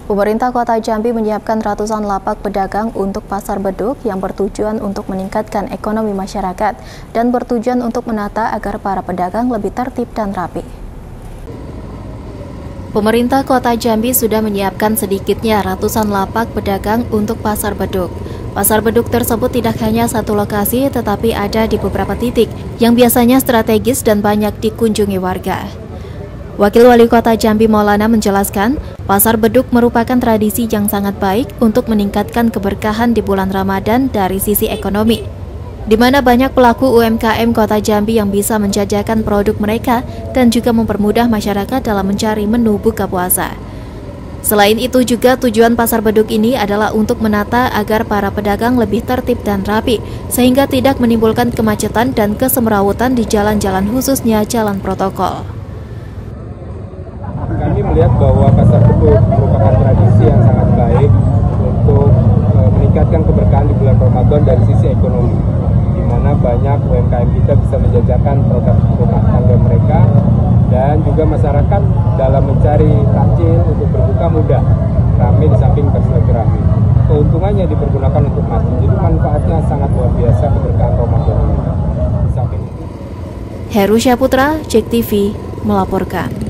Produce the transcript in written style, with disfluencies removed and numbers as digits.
Pemerintah Kota Jambi menyiapkan ratusan lapak pedagang untuk pasar beduk yang bertujuan untuk meningkatkan ekonomi masyarakat dan bertujuan untuk menata agar para pedagang lebih tertib dan rapi. Pemerintah Kota Jambi sudah menyiapkan sedikitnya ratusan lapak pedagang untuk pasar beduk. Pasar beduk tersebut tidak hanya satu lokasi tetapi ada di beberapa titik yang biasanya strategis dan banyak dikunjungi warga. Wakil Wali Kota Jambi Maulana menjelaskan, pasar beduk merupakan tradisi yang sangat baik untuk meningkatkan keberkahan di bulan Ramadan dari sisi ekonomi, di mana banyak pelaku UMKM Kota Jambi yang bisa menjajakan produk mereka dan juga mempermudah masyarakat dalam mencari menu buka puasa. Selain itu juga tujuan pasar beduk ini adalah untuk menata agar para pedagang lebih tertib dan rapi, sehingga tidak menimbulkan kemacetan dan kesemrawutan di jalan-jalan khususnya jalan protokol. Kami melihat bahwa pasar beduk merupakan tradisi yang sangat baik untuk meningkatkan keberkahan di bulan Ramadan dari sisi ekonomi, di mana banyak UMKM kita bisa menjajakan produk rumah tangga mereka, dan juga masyarakat dalam mencari takjil untuk berbuka mudah, ramai di samping bersilaturahmi. Keuntungannya dipergunakan untuk masjid, jadi manfaatnya sangat luar biasa keberkahan Ramadan ini. Di samping itu, Heru Syaputra, JEK TV melaporkan.